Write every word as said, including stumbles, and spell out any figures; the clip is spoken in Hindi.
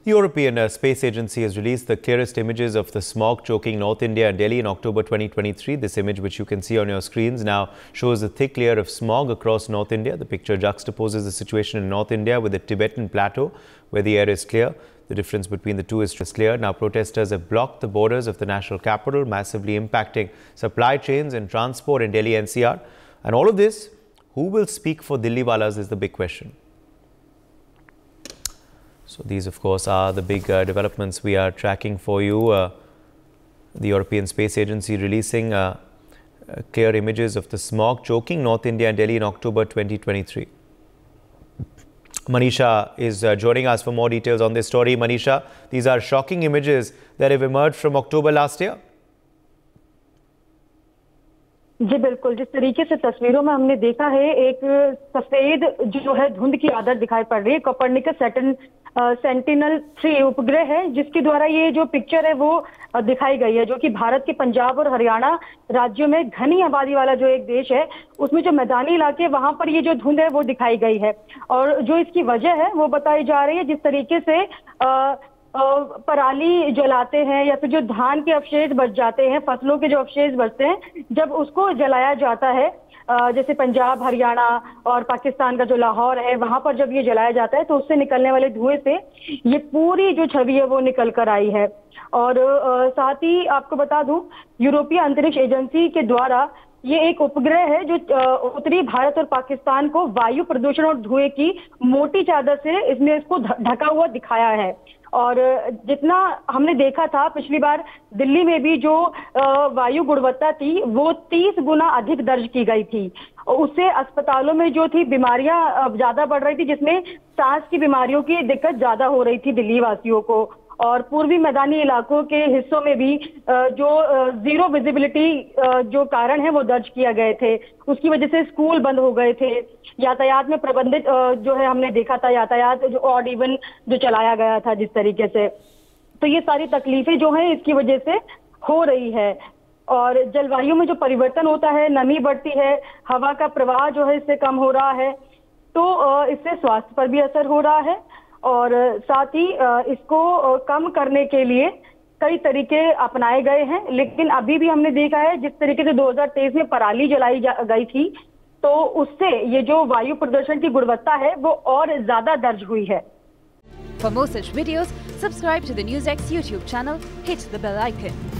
The European uh, Space Agency has released the clearest images of the smog choking North India and Delhi in October twenty twenty-three. This image, which you can see on your screens now, shows a thick layer of smog across North India. The picture juxtaposes the situation in North India with the Tibetan Plateau, where the air is clear. The difference between the two is clear. Now, protesters have blocked the borders of the national capital, massively impacting supply chains and transport in Delhi N C R. And all of this, who will speak for Delhiwalas is the big question. So these, of course, are the big uh, developments we are tracking for you. Uh, the European Space Agency releasing uh, uh, clear images of the smog choking North India and Delhi in October twenty twenty-three. Manisha is uh, joining us for more details on this story. Manisha, these are shocking images that have emerged from October last year. जी बिल्कुल, जिस तरीके से तस्वीरों में हमने देखा है, एक सफेद जो है धुंध की आदत दिखाई पड़ रही है। कोपरनिकस सैटर्न सेंटिनल थ्री उपग्रह है, जिसके द्वारा ये जो पिक्चर है वो दिखाई गई है, जो कि भारत के पंजाब और हरियाणा राज्यों में घनी आबादी वाला जो एक देश है, उसमें जो मैदानी इलाके वहां पर ये जो धुंध है वो दिखाई गई है। और जो इसकी वजह है वो बताई जा रही है, जिस तरीके से आ, पराली जलाते हैं या फिर जो धान के अवशेष बच जाते हैं, फसलों के जो अवशेष बचते हैं, जब उसको जलाया जाता है, जैसे पंजाब, हरियाणा और पाकिस्तान का जो लाहौर है, वहां पर जब ये जलाया जाता है तो उससे निकलने वाले धुएं से ये पूरी जो छवि है वो निकल कर आई है। और साथ ही आपको बता दूं, यूरोपीय अंतरिक्ष एजेंसी के द्वारा ये एक उपग्रह है जो उत्तरी भारत और पाकिस्तान को वायु प्रदूषण और धुएं की मोटी चादर से इसने इसको ढका हुआ दिखाया है। और जितना हमने देखा था पिछली बार दिल्ली में भी जो वायु गुणवत्ता थी वो तीस गुना अधिक दर्ज की गई थी। उससे अस्पतालों में जो थी बीमारियां ज्यादा बढ़ रही थी, जिसमें सांस की बीमारियों की दिक्कत ज्यादा हो रही थी दिल्ली वासियों को। और पूर्वी मैदानी इलाकों के हिस्सों में भी जो जीरो विजिबिलिटी जो कारण है वो दर्ज किए गए थे। उसकी वजह से स्कूल बंद हो गए थे। यातायात में प्रबंधित जो है हमने देखा था यातायात जो ऑड इवन जो चलाया गया था जिस तरीके से, तो ये सारी तकलीफें जो हैं इसकी वजह से हो रही है। और जलवायु में जो परिवर्तन होता है, नमी बढ़ती है, हवा का प्रवाह जो है इससे कम हो रहा है, तो इससे स्वास्थ्य पर भी असर हो रहा है। और साथ ही इसको कम करने के लिए कई तरीके अपनाए गए हैं, लेकिन अभी भी हमने देखा है जिस तरीके से दो हज़ार तेईस में पराली जलाई गई थी, तो उससे ये जो वायु प्रदूषण की गुणवत्ता है वो और ज्यादा दर्ज हुई है। For more such videos, subscribe to the NewsX YouTube channel, hit the bell icon.